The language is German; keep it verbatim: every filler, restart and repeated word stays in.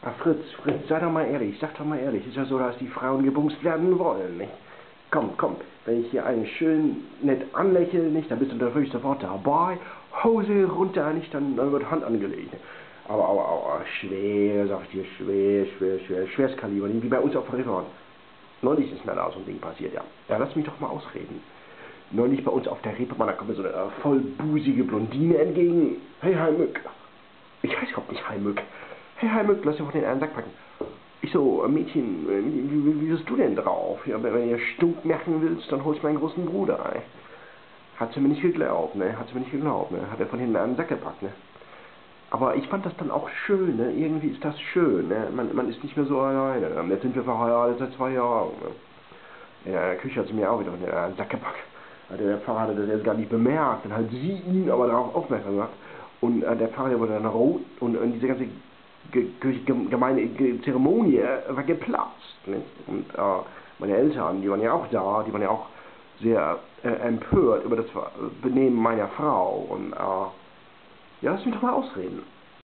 Ah, Fritz, Fritz, sei doch mal ehrlich, sag doch mal ehrlich, ist ja so, dass die Frauen gebumst werden wollen, nicht? Komm, komm, wenn ich hier einen schön nett anlächle, nicht, dann bist du natürlich sofort dabei, Hose runter, nicht, dann, dann wird Hand angelegt. Ne? Aber, aber, aber, schwer, sag ich dir, schwer, schwer, schwer, schweres Kaliber, nicht wie bei uns auf der Reeperbahn. Neulich ist mir da so ein Ding passiert, ja. Ja, lass mich doch mal ausreden. Neulich bei uns auf der Reeperbahn, da kommt mir so eine äh, vollbusige Blondine entgegen. Hey, Heimück. Ich heiße überhaupt nicht Heimück. Hey, Heimück, lass dir von den einen Sack packen. Ich so, äh, Mädchen, äh, wie, wie, wie bist du denn drauf? Ja, wenn du ihr stunk merken willst, dann holst meinen großen Bruder, ey. Hat sie mir nicht geglaubt, ne? Hat sie mir nicht geglaubt, ne? Hat er von hinten einen Sack gepackt, ne? Aber ich fand das dann auch schön, ne? Irgendwie ist das schön, ne? Man, man ist nicht mehr so alleine. Jetzt sind wir verheiratet seit zwei Jahren, ne? In der Küche hat sie mir auch wieder einen Sack gepackt. Der Pfarrer hatte das jetzt gar nicht bemerkt. Dann hat sie ihn aber darauf aufmerksam gemacht. Und äh, der Pfarrer wurde dann rot und, und diese ganze ge ge gemeine ge Zeremonie war geplatzt. Nicht? Und äh, meine Eltern, die waren ja auch da, die waren ja auch sehr äh, empört über das Benehmen meiner Frau. Und äh, ja, lass mich doch mal ausreden.